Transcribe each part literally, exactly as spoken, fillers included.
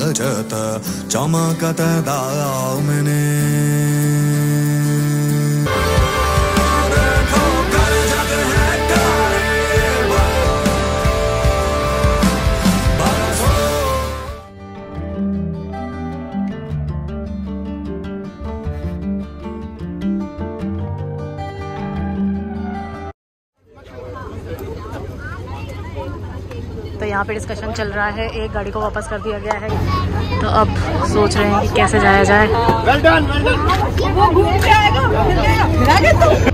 गजत चमकत दामिनी। तो यहाँ पे डिस्कशन चल रहा है, एक गाड़ी को वापस कर दिया गया है, तो अब सोच रहे हैं कि कैसे जाया जाए। well done, well done। वो घूम के आएगा, तो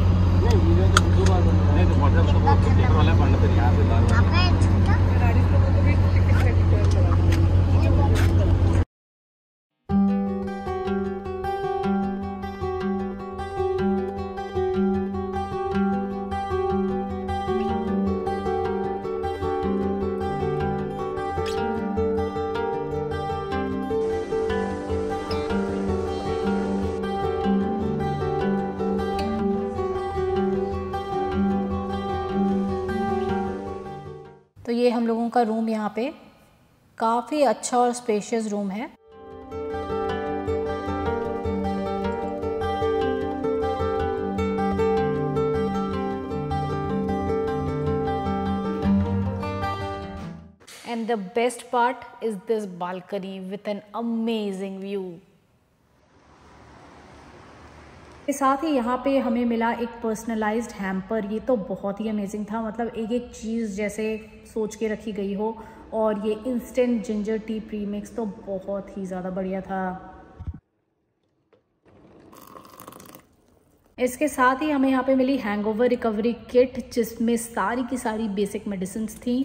तो ये हम लोगों का रूम यहाँ पे काफ़ी अच्छा और स्पेशियस रूम है। And the best part is this balcony with an amazing view. के साथ ही यहाँ पे हमें मिला एक पर्सनलाइज्ड हैम्पर। ये तो बहुत ही अमेजिंग था, मतलब एक एक चीज़ जैसे सोच के रखी गई हो। और ये इंस्टेंट जिंजर टी प्रीमिक्स तो बहुत ही ज़्यादा बढ़िया था। इसके साथ ही हमें यहाँ पे मिली हैंगओवर रिकवरी किट, जिसमें सारी की सारी बेसिक मेडिसिन्स थी।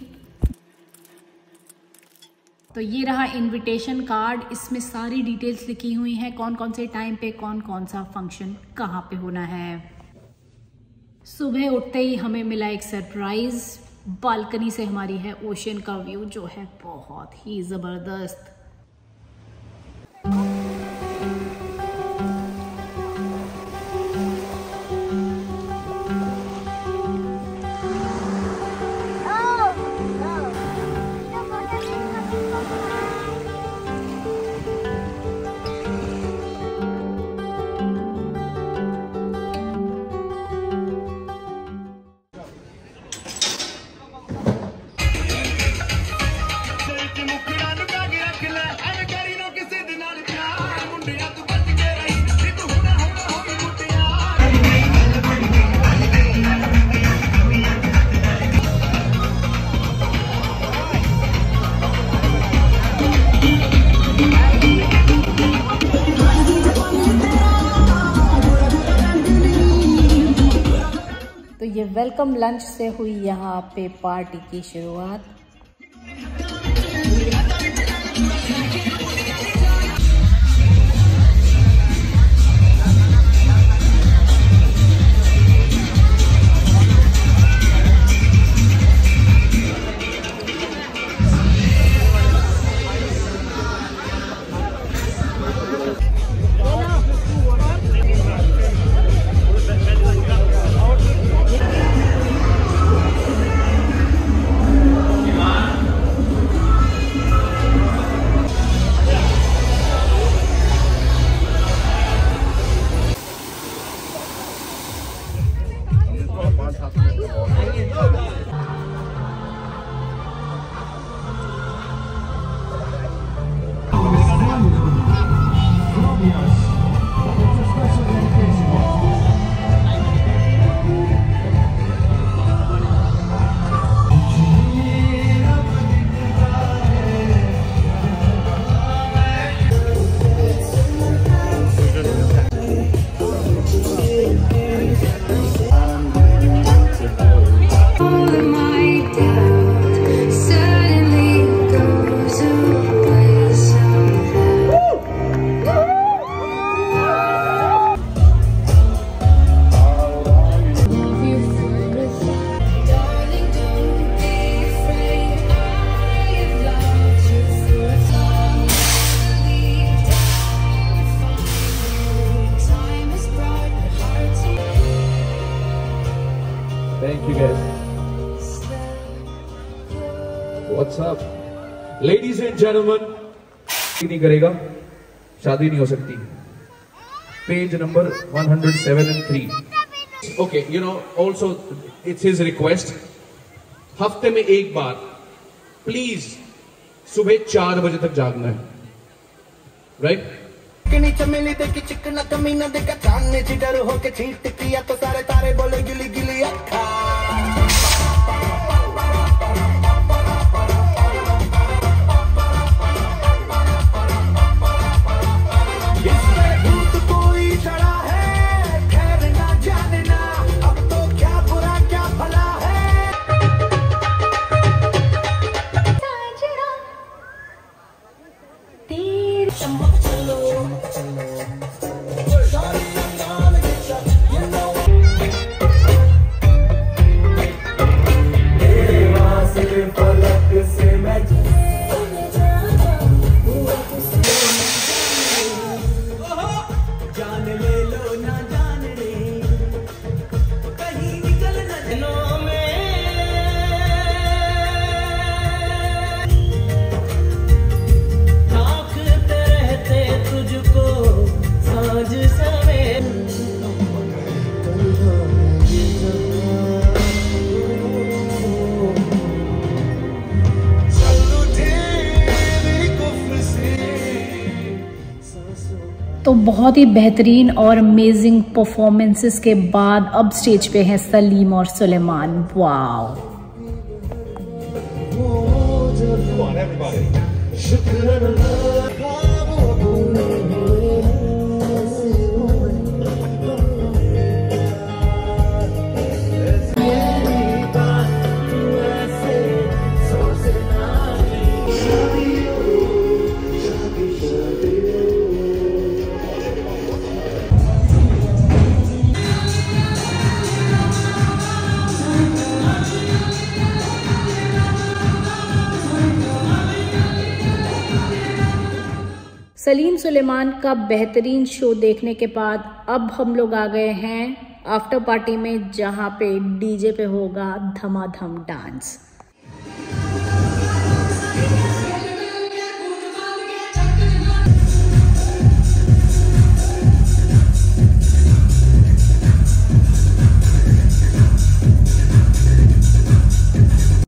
तो ये रहा इनविटेशन कार्ड, इसमें सारी डिटेल्स लिखी हुई हैं, कौन कौन से टाइम पे कौन कौन सा फंक्शन कहाँ पे होना है। सुबह उठते ही हमें मिला एक सरप्राइज। बालकनी से हमारी है ओशन का व्यू, जो है बहुत ही ज़बरदस्त। तो ये वेलकम लंच से हुई यहाँ पे पार्टी की शुरुआत। Thank you guys. What's up? Ladies and gentlemen, नहीं करेगा शादी नहीं हो सकती। Page number one oh seven and three. Okay, you know, also it's his request. हफ्ते में एक बार प्लीज सुबह चार बजे तक जागना है, राइट? चमेली देखी चिकना कमीना देखा चांदने ची डर होके छींट किया तो सारे तारे बोले गिली गिली अक्खा। तो बहुत ही बेहतरीन और अमेजिंग परफॉर्मेंसेस के बाद अब स्टेज पे हैं सलीम और सुलेमान। वाव, सलीम सुलेमान का बेहतरीन शो देखने के बाद अब हम लोग आ गए हैं आफ्टर पार्टी में, जहाँ पे डीजे पे होगा धमाधम डांस।